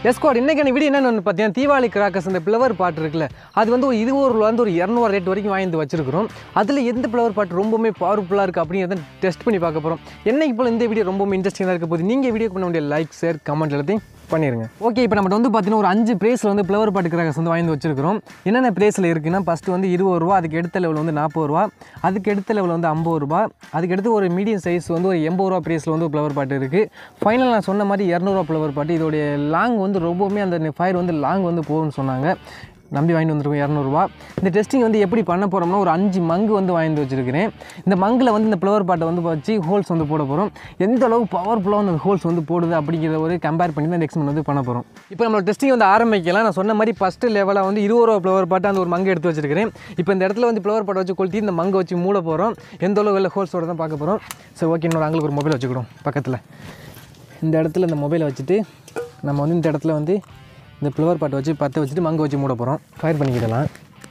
எஸ்குவாட் இன்னைக்கான வீடியோ என்னென்னு பார்த்தீங்கன்னா தீபாவளி கிராக்கர்ஸ் அந்த ஃப்ளவர் பாட்டு இருக்குல்ல அது வந்து ஒரு 20 ரூபாயிலிருந்து ஒரு 200 ரேட் வரைக்கும் வாங்கி வச்சிருக்கிறோம். அதில் எந்த ஃப்ளவர் பாட்டு ரொம்பவுமே பவர்ஃபுல்லாக இருக்குது அப்படிங்கிறத டெஸ்ட் பண்ணி பார்க்க போகிறோம். என்னைக்கு போல் இந்த வீடியோ ரொம்பவுமே இன்ட்ரெஸ்டிங்காக இருக்க போது நீங்கள் வீடியோ பண்ண வேண்டிய லைக் ஷேர் கமெண்ட் எல்லாத்தையும் பண்ணிடுங்க. ஓகே, இப்போ நம்ம வந்து பார்த்தீங்கன்னா ஒரு 5 ப்ரைஸில் வந்து ஃப்ளவர் பாட்டு கிராக்கர்ஸ் வந்து வாங்கி வச்சிருக்கிறோம். என்னென்ன ப்ரைஸில் இருக்குன்னா ஃபஸ்ட்டு வந்து 20 ரூபா, அதுக்கு எடுத்த லெவல் வந்து 40 ரூபா, அதுக்கு எடுத்த லெவல் வந்து 50 ரூபா, அதுக்கடுத்து ஒரு மீடியம் சைஸ் வந்து ஒரு 80 ரூபா ப்ரைஸில் வந்து ஃப்ளவர் பாட்டு இருக்குது. ஃபைனல் நான் சொன்ன மாதிரி 200 ரூபா ஃப்ளவர் பாட்டு. இதோடைய லாங் வந்து ரொம்பவுமே அந்த ஃபயர் வந்து லாங் வந்து போகும்னு சொன்னாங்க. நம்பி வாங்கிட்டு வந்துருக்கோம் 200 ரூபா. இந்த டெஸ்டிங் வந்து எப்படி பண்ண போகிறோம்னா ஒரு 5 மங்கு வந்து வாங்கி வச்சுருக்கிறேன். இந்த மங்கில் வந்து இந்த ஃப்ளவர் பாட்டை வந்து வச்சு ஹோல்ஸ் வந்து போட போகிறோம். எந்த அளவு பவர்ஃபுல்லாக வந்து ஹோல்ஸ் வந்து போடுது அப்படிங்கிற ஒரு கம்பேர் பண்ணி தான் எக்ஸ்பெரிமெண்ட் வந்து பண்ண போகிறோம். இப்போ நம்மளோட டெஸ்டிங் வந்து ஆரம்பிக்கலாம். நான் சொன்ன மாதிரி ஃபஸ்ட்டு லெவலாக வந்து 20 ரூபா ஃப்ளவர் பாட்டு அந்த ஒரு மங்கு எடுத்து வச்சிருக்கிறேன். இப்போ இந்த இடத்துல வந்து ஃப்ளவர் பாட்டை வச்சு கொளுத்தி இந்த மங்கை வச்சு மூட போகிறோம். எந்த அளவு வெளில ஹோல்ஸோடு தான் பார்க்க போகிறோம். சரி, ஓகே, இன்னொரு ஆங்களுக்கு ஒரு மொபைல் வச்சுக்கிடும் பக்கத்தில். இந்த இடத்துல இந்த மொபைலை வச்சுட்டு நம்ம வந்து இந்த இடத்துல வந்து இந்த ஃப்ளவர் பாட்டை வச்சு பற்ற வச்சுட்டு மங்கை வச்சு மூட போகிறோம். ஃபயர் பண்ணிக்கிடலாம்.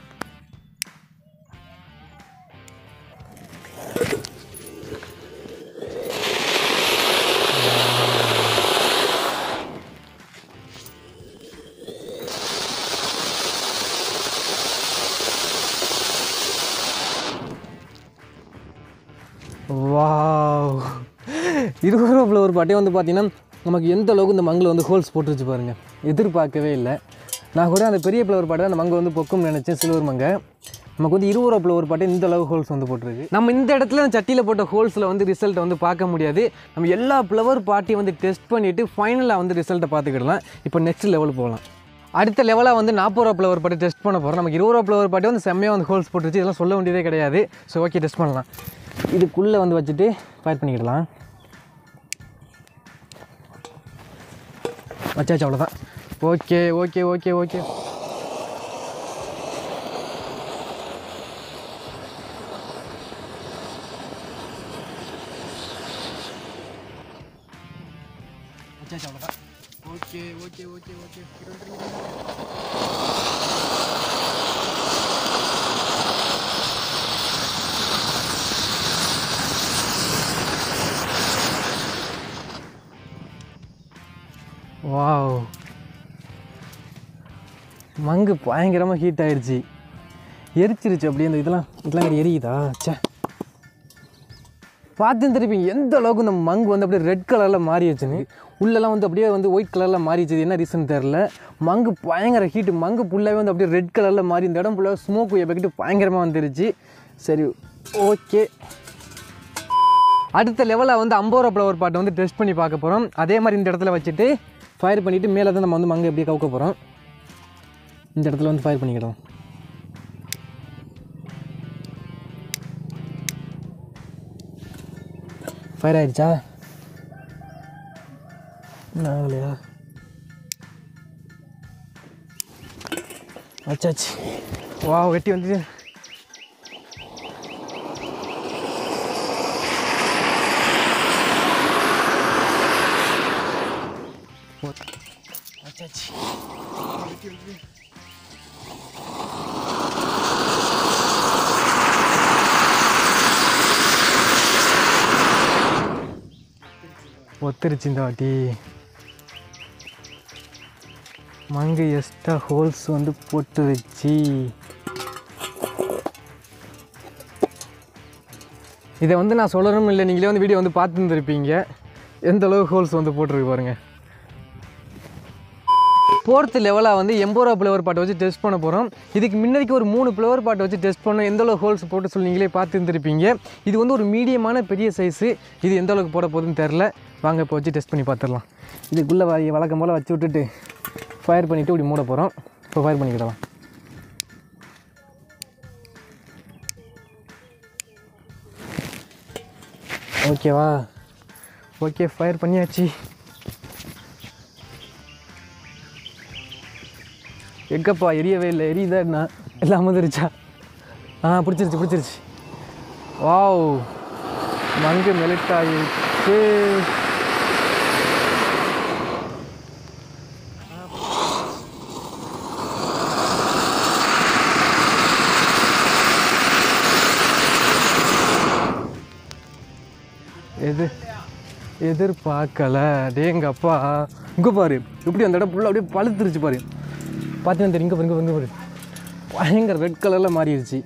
வாவ், 20 ரூபா ஃப்ளவர் பாட்டே வந்து பார்த்தீங்கன்னா நமக்கு எந்த அளவுக்கு இந்த மங்கில் வந்து ஹோல்ஸ் போட்டுருச்சு பாருங்கள். எதிர்பார்க்கவே இல்லை. நான் கூட அந்த பெரிய ஃப்ளவர் பாட்டை அந்த மங்கை வந்து பொக்கும்னு நினச்சேன், சில்வர் மங்கை. நமக்கு வந்து 20 ரூபா ஃப்ளவர் பாட்டை இந்த அளவு ஹோல்ஸ் வந்து போட்டிருக்கு. நம்ம இந்த இடத்துல சட்டியில் போட்ட ஹோல்ஸில் வந்து ரிசல்ட்டை வந்து பார்க்க முடியாது. நம்ம எல்லா ஃப்ளவர் பாட்டையும் வந்து டெஸ்ட் பண்ணிவிட்டு ஃபைனலாக வந்து ரிசல்ட்டை பார்த்துக்கிடலாம். இப்போ நெக்ஸ்ட் லெவல் போகலாம். அடுத்த லெவலாக வந்து 40 ரூபா ஃப்ளவர் பாட்டை டெஸ்ட் பண்ண போகிறோம். நமக்கு 20 ரூபா ஃப்ளவர் பாட்டை வந்து செம்மையாக வந்து ஹோல்ஸ் போட்டுருச்சு. இதெல்லாம் சொல்ல வேண்டியதே கிடையாது. ஸோ ஓகே, டெஸ்ட் பண்ணலாம். இதுக்குள்ளே வந்து வச்சுட்டு ஃபயர் பண்ணிக்கிடலாம். வச்சாச்சு, அவ்வளோதான். ஓகே ஓகே ஓகே ஓகே வச்சாச்சு, அவ்வளோதான். Okay okay okay okay wow, மங்கு பயங்கரமாக ஹீட் ஆகிடுச்சு, எரிச்சிருச்சு. அப்படியே இந்த இதெல்லாம் எரியுதா? சே, பார்த்து தெரிவிங்க எந்த அளவுக்கு இந்த மங்கு வந்து அப்படியே ரெட் கலரில் மாறிடுச்சுன்னு. உள்ளெல்லாம் வந்து அப்படியே வந்து ஒயிட் கலரில் மாறிடுச்சு. என்ன ரீசன் தெரில. மங்கு பயங்கர ஹீட்டு. மங்கு ஃபுல்லாகவே வந்து அப்படியே ரெட் கலரில் மாறி இந்த இடம் ஃபுல்லாக ஸ்மோக் எஃபெக்ட் பயங்கரமாக வந்துருச்சு. சரி, ஓகே. அடுத்த லெவலில் வந்து 50 ரூபா ஃப்ளவர் பாட்டை வந்து டெஸ்ட் பண்ணி பார்க்க போகிறோம். அதே மாதிரி இந்த இடத்துல வச்சுட்டு ஃபயர் பண்ணிவிட்டு மேலே தான் நம்ம வந்து மங்கை எப்படியே கவுக்க போகிறோம். இந்த இடத்துல வந்து ஃபயர் பண்ணிக்கிடலாம். ஃபயர் ஆகிடுச்சா? இல்லையா? வச்சாச்சு. வா, வெட்டி வந்துச்சு. வச்சாச்சு. ஒத்துருச்சு இந்த வாட்டி. மங்கு எக்ஸ்ட்ரா ஹோல்ஸ் வந்து போட்டுருச்சு. இதை வந்து நான் சொல்லணும் இல்லை, நீங்களே வந்து வீடியோ வந்து பார்த்துருந்துருப்பீங்க எந்த அளவு ஹோல்ஸ் வந்து போட்டிருக்கு பாருங்கள். 4th லெவலாக வந்து 80 ரூபா ஃப்ளவர் பாட்டை வச்சு டெஸ்ட் பண்ண போகிறோம். இதுக்கு முன்னாடிக்கு ஒரு 3 ஃப்ளவர் பாட்டை வச்சு டெஸ்ட் பண்ணோம். எந்த அளவு ஹோல்ஸ் போட்டு சொல்லி நீங்களே பார்த்துருந்துருப்பீங்க. இது வந்து ஒரு மீடியமான பெரிய சைஸு. இது எந்த அளவுக்கு போட போகுதுன்னு தெரில. வாங்க இப்போ வச்சு டெஸ்ட் பண்ணி பார்த்துடலாம். இதுக்குள்ளே வழக்கம் போல் வச்சு விட்டுட்டு ஃபயர் பண்ணிவிட்டு இப்படி மூட போகிறோம். இப்போ ஃபயர் பண்ணிக்கிடலாம். ஓகேவா? ஓகே, ஃபயர் பண்ணியாச்சு. எங்கப்பா எரியவே இல்லை. எரியுதா என்ன? எல்லாம் வந்துருச்சா? பிடிச்சிருச்சு. வாவ், மங்கு மெல்ட் ஆகிடுச்சு. எதிர்பார்க்கல. டேங்கப்பா இங்கே பாரு எப்படி அந்த இடம் ஃபுல்லாக அப்படியே பழுத்துருச்சு பாரு. பார்த்தீங்கன்னா தெரியும். இங்கே பாரு பயங்கர ரெட் கலரில் மாறிடுச்சு.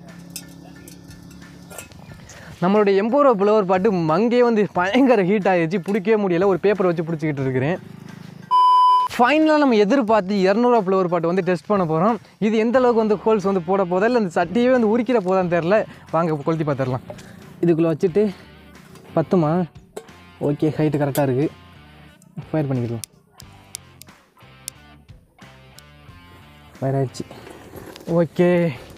நம்மளுடைய 80 ரூபா ஃப்ளவர் பாட்டு அங்கேயே வந்து பயங்கர ஹீட் ஆகிடுச்சு. பிடிக்கவே முடியலை. ஒரு பேப்பரை வச்சு பிடிச்சிக்கிட்டு இருக்கிறேன். ஃபைனலாக நம்ம எதிர்பார்த்து 200 ரூபா ஃப்ளவர் பாட்டு வந்து டெஸ்ட் பண்ண போகிறோம். இது எந்த அளவுக்கு வந்து ஹோல்ஸ் வந்து போட போதா இல்லை அந்த சட்டியே வந்து உரிக்கிற போதான்னு தெரில. வாங்க கொளுத்தி பார்த்துடலாம். இதுக்குள்ளே வச்சுட்டு பத்துமா? ஓகே, ஹைட்டு கரெக்டாக இருக்குது. ஃபயர் பண்ணிக்கலாம். ஃபயர் ஆயிடுச்சு. ஓகே.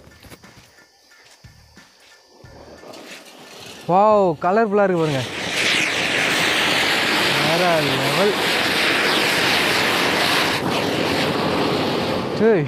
வாவ், கலர்ஃபுல்லாக இருக்குது பாருங்கள். வேற லெவல். சரி,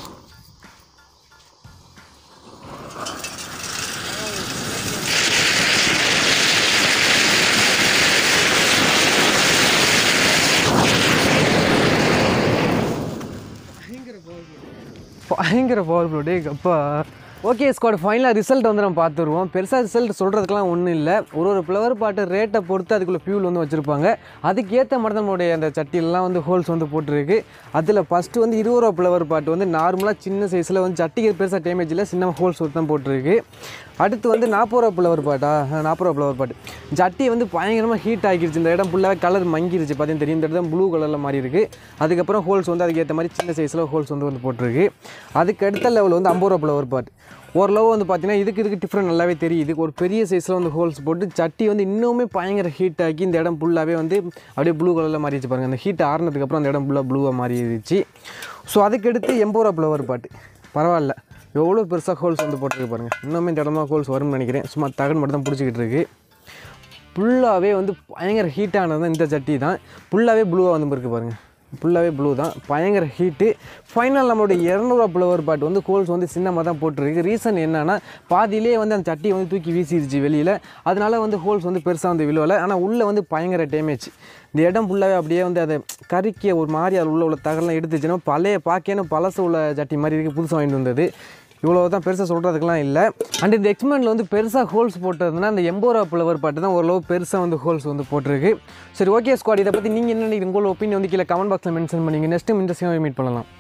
பயங்கர பவர்ஃபுல் டே அப்பா. ஓகே ஸ்குவாட், ஃபைனலாக ரிசல்ட் வந்து நம்ம பார்த்துருவோம். பெருசாக ரிசல்ட் சொல்கிறதுக்கெலாம் ஒன்றும் இல்லை. ஒரு ஃப்ளவர் பாட்டு ரேட்டை பொறுத்து அதுக்குள்ளே ஃபியூல் வந்து வச்சுருப்பாங்க. அதுக்கேற்ற மாதிரி தான் நம்மளுடைய அந்த சட்டிலெலாம் வந்து ஹோல்ஸ் வந்து போட்டிருக்கு. அதில் ஃபஸ்ட்டு வந்து 20 ரூபா ஃப்ளவர் பாட்டு வந்து நார்மலாக சின்ன சைஸில் வந்து சட்டிக்கு பெருசாக டேமேஜ் இல்லை, சின்ன ஹோல்ஸ் தான் போட்டிருக்கு. அடுத்து வந்து 40 ரூபா ஃப்ளவர் பாட்டா, 40 ரூபா ஃப்ளவர் பாட்டு சட்டி வந்து பயங்கரமாக ஹீட் ஆகிடுச்சு. இந்த இடம் ஃபுல்லாக கலர் மங்கிருச்சு. பார்த்தீங்கன்னா தெரியும். இந்த இடம் ப்ளூ கலரில் மாதிரி இருக்குது. அதுக்கப்புறம் ஹோல்ஸ் வந்து அதுக்கேற்ற மாதிரி சின்ன சைஸில் ஹோல்ஸ் வந்து போட்டிருக்கு. அதுக்கு அடுத்த லெவல் வந்து 50 ரூபா ஃப்ளவர் பாட்டு. ஓரளவு வந்து பார்த்தீங்கன்னா இதுக்கு டிஃப்ரெண்ட் நல்லாவே தெரியுது. ஒரு பெரிய சைஸில் வந்து ஹோல்ஸ் போட்டு சட்டி வந்து இன்னுமே பயங்கர ஹீட் ஆகி இந்த இடம் ஃபுல்லாகவே வந்து அப்படியே ப்ளூ கலரில் மாறிடுச்சு பாருங்கள். அந்த ஹீட் ஆறுனதுக்கப்புறம் அந்த இடம் ஃபுல்லாக ப்ளூவாக மாறிடுச்சு. ஸோ அதுக்கடுத்து 80 ரூபா ஃப்ளவர் பாட்டு பரவாயில்ல, எவ்வளோ பெருசாக ஹோல்ஸ் வந்து போட்டுருக்கு பாருங்கள். இன்னுமே இந்த இடமா ஹோல்ஸ் வரும்னு நினைக்கிறேன். சும்மா தகன் மட்டும் தான் பிடிச்சிக்கிட்டு இருக்குது. ஃபுல்லாகவே வந்து பயங்கர ஹீட்டானது தான் இந்த சட்டி தான். ஃபுல்லாகவே ப்ளூவாக வந்து இருக்குது பாருங்கள். ஃபுல்லாகவே ப்ளூ தான், பயங்கர ஹீட்டு. ஃபைனல் நம்மளுடைய 200 ரூபா ஃப்ளவர் பாட்டு வந்து ஹோல்ஸ் வந்து சின்னமாக தான் போட்டுருக்கு. ரீசன் என்னென்னா பாதியிலே வந்து அந்த சட்டியை வந்து தூக்கி வீசிடுச்சு வெளியில். அதனால் வந்து ஹோல்ஸ் வந்து பெருசாக வந்து விழுவலை. ஆனால் உள்ளே வந்து பயங்கர டேமேஜ். இந்த இடம் ஃபுல்லாகவே அப்படியே வந்து அதை கறிக்க ஒரு மாதிரி அது உள்ள தகவலாம் எடுத்துச்சுன்னா பார்க்கணும் பழசு உள்ள சட்டி மாதிரி இருக்குது. புதுசாக வாங்கிட்டு வந்தது. இவ்வளோ தான், பெருசாக சொல்கிறதுக்கெலாம் இல்லை. அண்ட் இந்த எக்ஸ்பெரிமெண்ட்டில் வந்து பெருசாக ஹோல்ஸ் போட்டதுன்னா அந்த 80 ரூபா ஃப்ளவர் பாட்டு தான் ஓரளவு பெருசாக வந்து ஹோல்ஸ் வந்து போட்டிருக்கு. சரி, ஓகே ஸ்குவாட், இதை பற்றி நீங்கள் என்ன நினைக்கிறீங்க? உங்களோட ஒப்பீனியன் வந்து கீழே கமெண்ட் பாக்ஸில் மென்ஷன் பண்ணிங்க. நெக்ஸ்ட் இன்ட்ரெஸ்டிங்காக மீட் பண்ணலாம்.